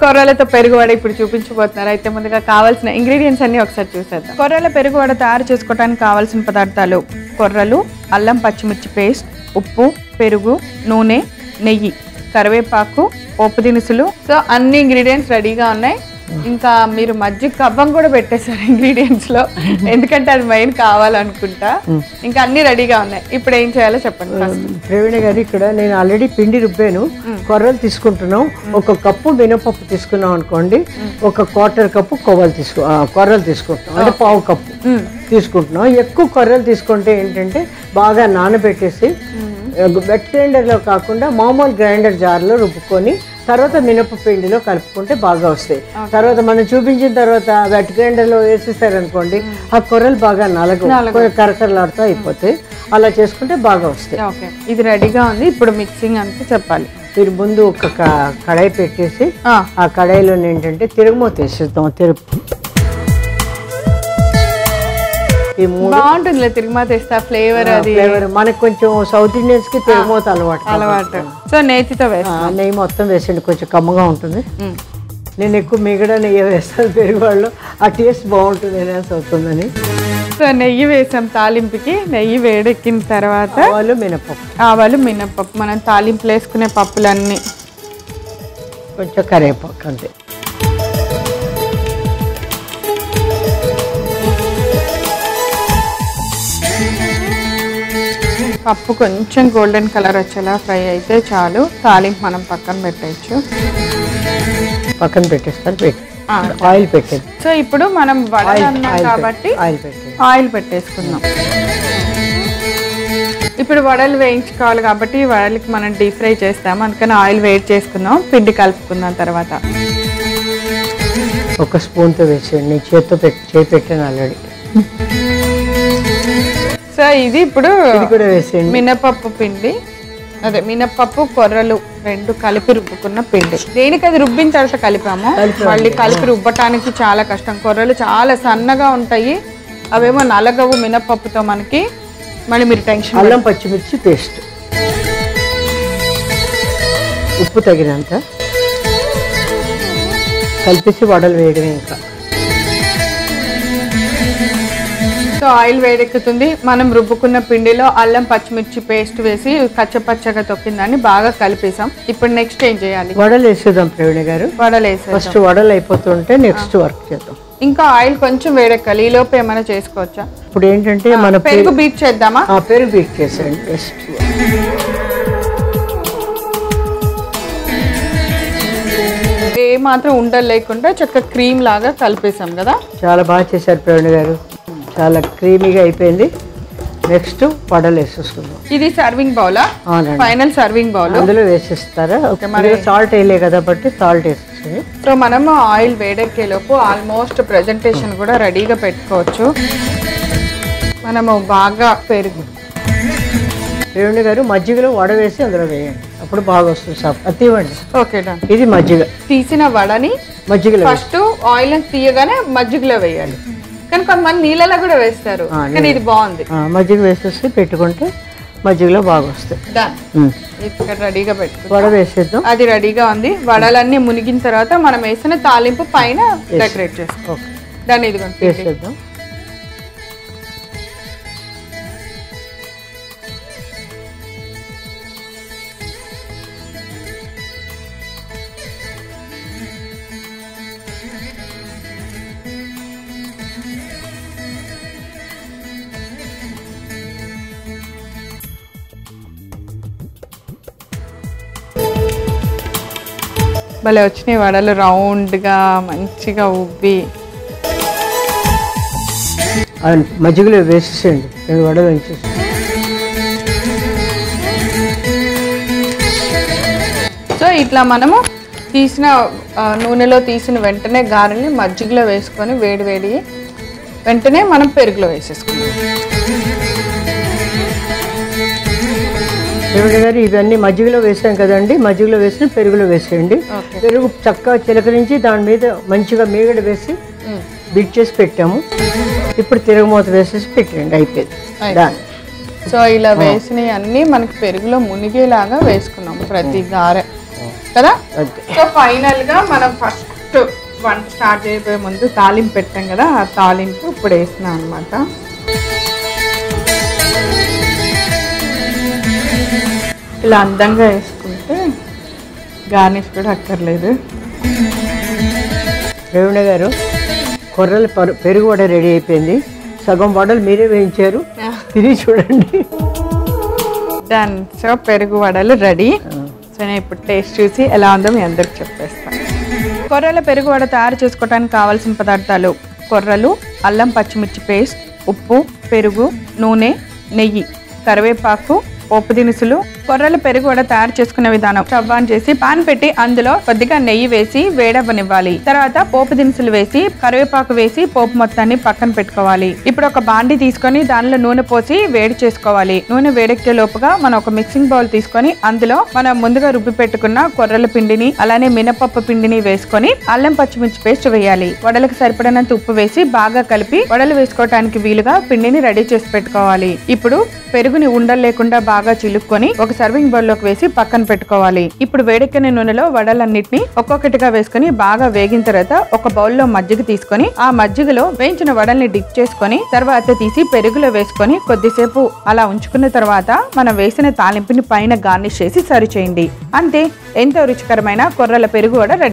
కొర్రలతో పెరుగువడ ఇప్పుడు చూపించబోతున్నారు. అయితే ముందుగా కావాల్సిన ఇంగ్రీడియంట్స్ అన్ని ఒకసారి చూసేద్దాం. కొర్రల పెరుగువడ తయారు చేసుకోవడానికి కావాల్సిన పదార్థాలు: కొర్రలు, అల్లం పచ్చిమిర్చి పేస్ట్, ఉప్పు, పెరుగు, నూనె, నెయ్యి, కరివేపాకు, పోపు దినుసులు. సో అన్ని ఇంగ్రీడియంట్స్ రెడీగా ఉన్నాయి. ఇంకా మీరు మజ్జిగ కవ్వం కూడా పెట్టేశారు ఇంగ్రీడియంట్స్ లో, ఎందుకంటే అది మెయిన్ కావాలనుకుంటా. ఇంకా అన్ని రెడీగా ఉన్నాయి. ఇప్పుడు ఏం చేయాలో చెప్పండి. ప్రవీణ గారు, ఇక్కడ నేను ఆల్రెడీ పిండి రుబ్బాను. కొర్రలు తీసుకుంటున్నాం. ఒక కప్పు మినపప్పు తీసుకున్నాం అనుకోండి, ఒక క్వార్టర్ కప్పు కొర్రలు తీసుకుంటున్నాం, అంటే పావు కప్పు తీసుకుంటున్నాం. ఎక్కువ కొర్రలు తీసుకుంటే ఏంటంటే బాగా నానబెట్టేసి వెట్ గ్రైండర్లో కాకుండా మామూలు గ్రైండర్ జార్లో రుబ్బుకొని తర్వాత మినపపిండిలో కలుపుకుంటే బాగా వస్తాయి. తర్వాత మనం చూపించిన తర్వాత వెట్ గ్రైండర్లో వేసేసారనుకోండి, ఆ కొర్రలు బాగా కరకరలాడుతూ అయిపోతాయి. అలా చేసుకుంటే బాగా వస్తాయి. ఇది రెడీగా ఉంది. ఇప్పుడు మిక్సింగ్ అంతా చెప్పాలి. మీరు ముందు ఒక కడాయి పెట్టేసి ఆ కడాయిలో ఏంటంటే తిరుగుమూత వేసేద్దాం. బాగుంటుంది తిరుగుమూత వేస్తా, ఫ్లేవర్ అది మనకు కొంచెం సౌత్ ఇండియన్స్ కి తిరుగుమూత అలవాటు. సో నెయ్యితో వేస్తా, నెయ్యి మొత్తం వేసండి, కొంచెం కమ్మగా ఉంటుంది. నేను ఎక్కువ మిగడా నెయ్యి వేస్తాను పెరుగువాళ్ళు, ఆ టేస్ట్ బాగుంటుంది అనేసి అవుతుందని. సో నెయ్యి వేసాం తాలింపుకి. నెయ్యి వేడెక్కిన తర్వాత ఆవాలు మినపప్పు, మనం తాలింపులు వేసుకునే పప్పులన్నీ, కొంచెం కరివేపాకు అంతే. పప్పు కొంచెం గోల్డెన్ కలర్ వచ్చేలా ఫ్రై అయితే చాలు. తాలింపు మనం పక్కన పెట్టేస్తారు. ఆయిల్ పెట్టేది. సో ఇప్పుడు మనం వడలు అన్నాం కాబట్టి ఆయిల్ పెట్టేసుకుందాం. ఇప్పుడు వడలు వేయించుకోవాలి కాబట్టి వడలకి మనం డీప్ ఫ్రై చేస్తాం, అందుకని ఆయిల్ వేడి చేసుకుందాం. పిండి కలుపుకుందాం. తర్వాత ఒక స్పూన్తో వేసేయండి. నేను చేతితో పెట్టాను ఆల్రెడీ. సో ఇది ఇప్పుడు మినపప్పు పిండి, అదే మినపప్పు కొర్రలు రెండు కలిపి రుబ్బుకున్న పిండి. దేనికి అది రుబ్బిన తర్వాత కలిపాము, మళ్ళీ కలిపి రుబ్బటానికి చాలా కష్టం. కొర్రలు చాలా సన్నగా ఉంటాయి, అవేమో నలగవు మినపప్పుతో మనకి. మళ్ళీ మీరు టెన్షన్. అల్లం పచ్చిమిర్చి పేస్ట్, ఉప్పు తగినంత కలిపేసి వడలు వేయడమే. ఇంకా సో ఆయిల్ వేడెక్కుతుంది. మనం రుబ్బుకున్న పిండిలో అల్లం పచ్చిమిర్చి పేస్ట్ వేసి కచ్చపచ్చగా తొక్కిందాన్ని బాగా కలిపేసాం. ఇప్పుడు నెక్స్ట్ ఏం చేయాలి? వడలు వేసేద్దాం ప్రవీణ గారు. వడలు వేసేద్దాం. ఫస్ట్ వడలు అయిపోతుంటే నెక్స్ట్ వర్క్ చేద్దాం. ఇంకా ఆయిల్ కొంచెం వేడెక్కాలి. ఈ లోపు ఏమైనా చేసుకోవచ్చా? ఇప్పుడు ఏంటంటే మన పెరుగు బీట్ చేద్దామా? పెరుగు బీట్ చేసేయండి ఫస్ట్. ఏ మాత్రం ఉండలు లేకుండా చక్కగా క్రీమ్ లాగా కలిపేసాం కదా. చాలా బాగా చేశారు ప్రవీణ గారు, చాలా క్రీమీగా అయిపోయింది. నెక్స్ట్ వడలు వేసేసుకుందాం. ఇది సర్వింగ్ బౌలా? ఫైనల్ సర్వింగ్ బౌల్ అందులో వేసేస్తారా? సాల్ట్ వేయలే కాబట్టి సాల్ట్ వేసేసి. సో మనము ఆయిల్ వేడెక్కే లోపు ఆల్మోస్ట్ ప్రెజెంటేషన్ కూడా రెడీగా పెట్టుకోవచ్చు. మనము బాగా పెరుగు ప్రవీణ గారు మజ్జిగలో వడ వేసి అందులో వేయండి, అప్పుడు బాగా వస్తుంది సాఫ్ట్. అది ఇవ్వండి. Okay done. ఇది మజ్జిగ. తీసిన వడని మజ్జిగలో ఫస్ట్ ఆయిల్ తీయగానే మజ్జిగలో వేయాలి, కానీ కొంతమంది నీళ్ళలో కూడా వేస్తారు, కానీ ఇది బాగుంది. మజ్జిగ వేసేసి పెట్టుకుంటే మజ్జిగలో బాగా వస్తాయి. ఇక్కడ రెడీగా పెట్టుకుంటాం. వడ వేసేద్దాం. అది రెడీగా ఉంది. వడలన్నీ మునిగిన తర్వాత మనం వేసిన తాలింపు పైన డెకరేట్ చేసుకో. దాన్ని ఇదిగోండి వేసేద్దాం. భలే వచ్చినాయి వడలు, రౌండ్గా మంచిగా ఉబ్బి. మజ్జిగలో వేసేసేయండి, రెండు వడలు వేసేసి. సో ఇట్లా మనము తీసిన నూనెలో తీసిన వెంటనే గారెల్ని మజ్జిగలో వేసుకొని వేడి వేడి వెంటనే మనం పెరుగులో వేసేసుకుంటాం. ప్రవీణ గారు, ఇవన్నీ మజ్జిగలో వేసాం కదండి, మజ్జిగలో వేసిన పెరుగులో వేసేయండి. పెరుగు చక్కగా చిలకరించి దాని మీద మంచిగా మీగడ వేసి బిట్ చేసి పెట్టాము. ఇప్పుడు తిరుగుమూత వేసేసి పెట్టండి, అయిపోయింది. సో ఇలా వేసినవి అన్నీ మనకి పెరుగులో మునిగేలాగా వేసుకున్నాము ప్రతి గారె. కదా. అంతే. సో ఫైనల్ గా మనం ఫస్ట్ వంట స్టార్ట్ చేయబోయే ముందు తాలింపు పెట్టాం కదా, ఆ తాలింపు ఇప్పుడు వేస్తున్నాం అనమాట. ఇలా అందంగా వేసుకుంటే గార్నిష్ కూడా అక్కర్లేదు. రేవణ గారు, కొర్రల పెరుగు వడ రెడీ అయిపోయింది. సగం వడలు మీరే వేయించారు, తిరిగి చూడండి. డన్. సో పెరుగు వడలు రెడీ. సో నేను ఇప్పుడు టేస్ట్ చూసి ఎలా ఉందో మీ అందరికి చెప్పేస్తాను. కొర్రల పెరుగు వడ తయారు చేసుకోవడానికి కావాల్సిన పదార్థాలు: కొర్రలు, అల్లం పచ్చిమిర్చి పేస్ట్, ఉప్పు, పెరుగు, నూనె, నెయ్యి, కరివేపాకు, పోపు దినుసులు. కొర్రల పెరుగు వడ తయారు చేసుకునే విధానం: స్టవ్ ఆన్ చేసి పాన్ పెట్టి అందులో కొద్దిగా నెయ్యి వేసి వేడవ్వనివ్వాలి. తర్వాత పోపు దినుసులు వేసి కరివేపాకు వేసి పోపు మొత్తాన్ని పక్కన పెట్టుకోవాలి. ఇప్పుడు ఒక బాండి తీసుకొని దానిలో నూనె పోసి వేడి చేసుకోవాలి. నూనె వేడెక్కే లోపుగా మనం ఒక మిక్సింగ్ బౌల్ తీసుకొని అందులో మనం ముందుగా రుబ్బి పెట్టుకున్న కొర్రల పిండిని అలానే మినపప్పు పిండిని వేసుకొని అల్లం పచ్చిమిర్చి పేస్ట్ వేయాలి. వడలకు సరిపడినంత ఉప్పు వేసి బాగా కలిపి వడలు వేసుకోవడానికి వీలుగా పిండిని రెడీ చేసి పెట్టుకోవాలి. ఇప్పుడు పెరుగుని ఉండలు లేకుండా బాగా చిలుక్కొని ఒక సర్వింగ్ బౌల్ లోకి వేసి పక్కన పెట్టుకోవాలి. ఇప్పుడు వేడెక్కిన నూనెలో వడలన్నిటిని ఒక్కొక్కటిగా వేసుకొని బాగా వేగిన తర్వాత ఒక బౌల్లో మజ్జిగ తీసుకొని ఆ మజ్జిగలో వేయించిన వడల్ని డిప్ చేసుకొని తర్వాత తీసి పెరుగులో వేసుకొని కొద్దిసేపు అలా ఉంచుకున్న తర్వాత మనం వేసిన తాలింపుని పైన గార్నిష్ చేసి సర్వ్ చేయండి. అంతే, ఎంతో రుచికరమైన కొర్రల పెరుగు వడ రెడీ.